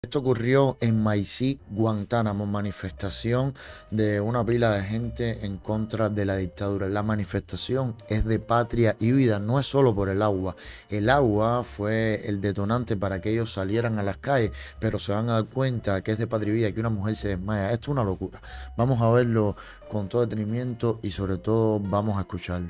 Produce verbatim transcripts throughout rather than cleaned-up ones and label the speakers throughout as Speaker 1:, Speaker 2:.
Speaker 1: Esto ocurrió en Maicí, Guantánamo, manifestación de una pila de gente en contra de la dictadura. La manifestación es de patria y vida, no es solo por el agua. El agua fue el detonante para que ellos salieran a las calles, pero se van a dar cuenta que es de patria y vida, que una mujer se desmaya. Esto es una locura. Vamos a verlo con todo detenimiento y sobre todo vamos a escucharlo.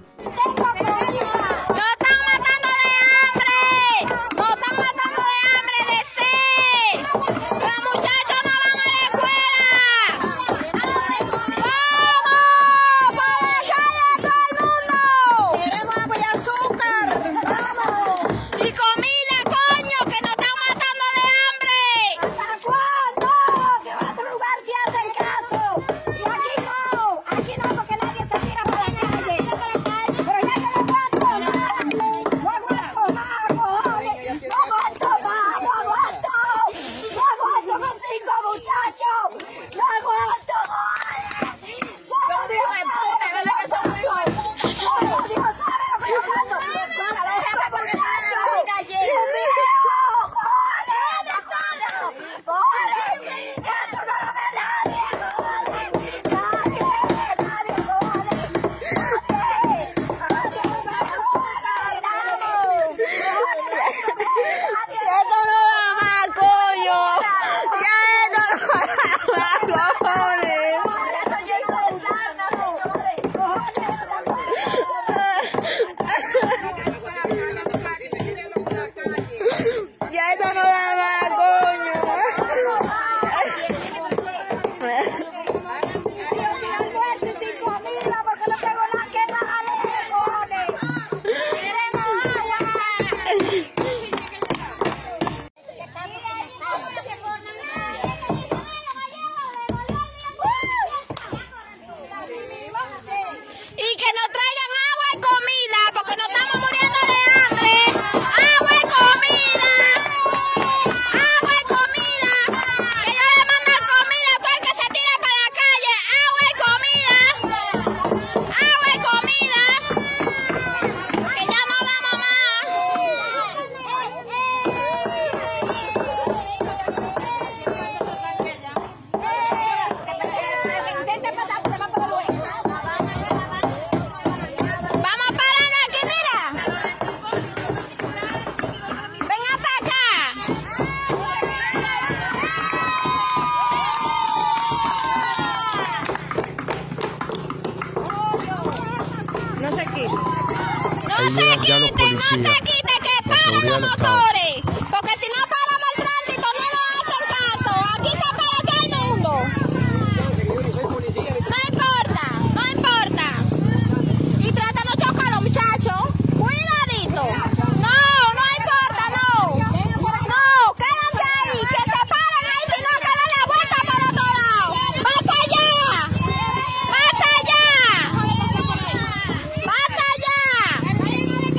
Speaker 2: Ahí llegan ya los policías, la seguridad del Estado. Porque si no paramos el tránsito no nos hacen caso. Aquí se para todo el mundo. No importa, no importa. Y tratan de chocar a los muchachos. Cuidadito. No, no importa, no. No, quédense ahí, que se paren ahí, si no que den la vuelta por otro lado. ¡Basta allá! ¡Basta allá! ¡Basta allá!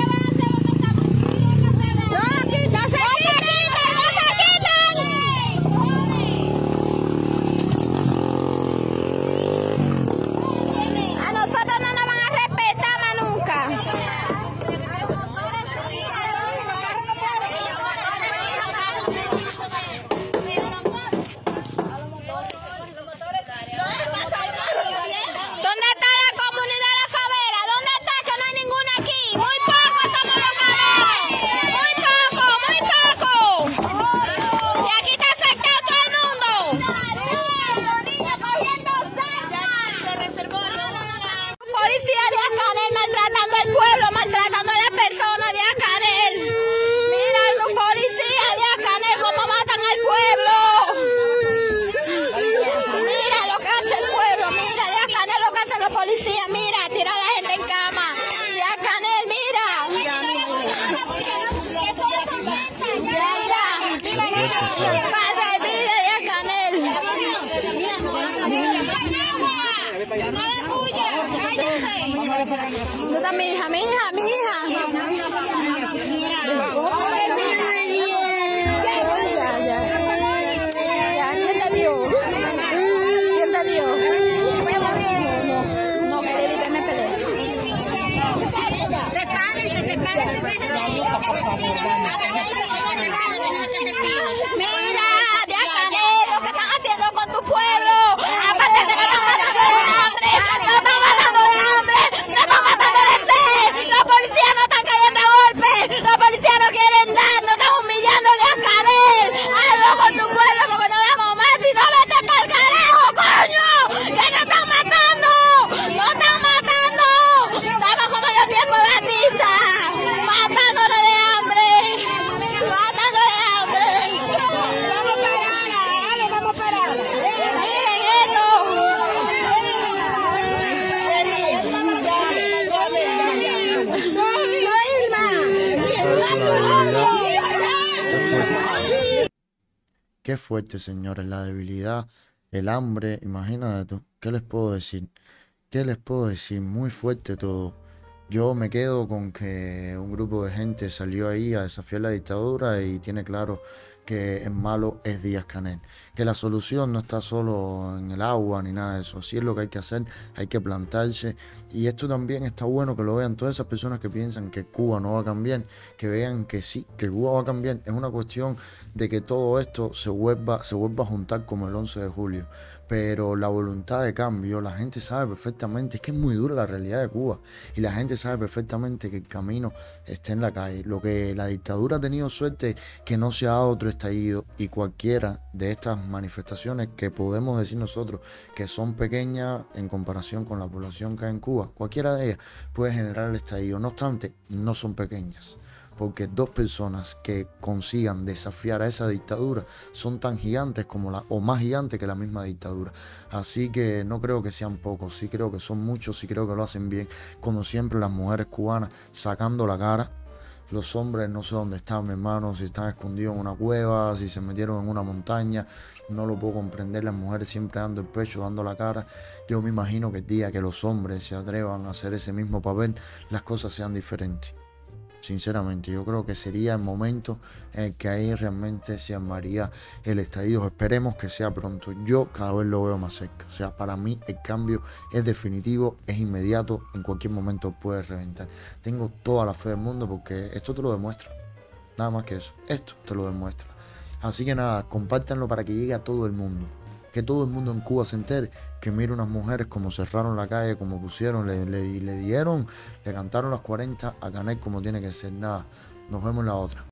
Speaker 2: Policía, mira, tira a la gente en cama. Ya, Canel, mira. Mira. Pasa el video, ya, Canel. No está mi hija, mi hija, mi hija. Ya, ya. Ya, ¿quién te dio? ¿Quién te dio? Mira, de
Speaker 1: Qué fuerte, señores, la debilidad, el hambre, imagínate tú. ¿Qué les puedo decir? ¿Qué les puedo decir? Muy fuerte todo. Yo me quedo con que un grupo de gente salió ahí a desafiar la dictadura y tiene claro que el malo es Díaz-Canel. Que la solución no está solo en el agua ni nada de eso. Así es lo que hay que hacer, hay que plantarse. Y esto también está bueno que lo vean todas esas personas que piensan que Cuba no va a cambiar, que vean que sí, que Cuba va a cambiar. Es una cuestión de que todo esto se vuelva, se vuelva a juntar como el once de julio. Pero la voluntad de cambio, la gente sabe perfectamente, es que es muy dura la realidad de Cuba. Y la gente sabe perfectamente que el camino está en la calle. Lo que la dictadura ha tenido suerte que no se ha dado otro estallido, y cualquiera de estas manifestaciones que podemos decir nosotros que son pequeñas en comparación con la población que hay en Cuba, cualquiera de ellas puede generar el estallido. No obstante, no son pequeñas, porque dos personas que consigan desafiar a esa dictadura son tan gigantes como la, o más gigantes que la misma dictadura. Así que no creo que sean pocos, sí creo que son muchos, sí creo que lo hacen bien. Como siempre, las mujeres cubanas sacando la cara. Los hombres no sé dónde están, mi hermano, si están escondidos en una cueva, si se metieron en una montaña, no lo puedo comprender. Las mujeres siempre dando el pecho, dando la cara. Yo me imagino que el día que los hombres se atrevan a hacer ese mismo papel, las cosas sean diferentes. Sinceramente, yo creo que sería el momento en el que ahí realmente se armaría el estallido. Esperemos que sea pronto. Yo cada vez lo veo más cerca. O sea, para mí el cambio es definitivo, es inmediato, en cualquier momento puede reventar. Tengo toda la fe del mundo porque esto te lo demuestra. Nada más que eso. Esto te lo demuestra. Así que nada, compártanlo para que llegue a todo el mundo. Que todo el mundo en Cuba se entere, que mire unas mujeres como cerraron la calle, como pusieron, le, le, le dieron, le cantaron las cuarenta a Canel como tiene que ser. Nada, nos vemos en la otra.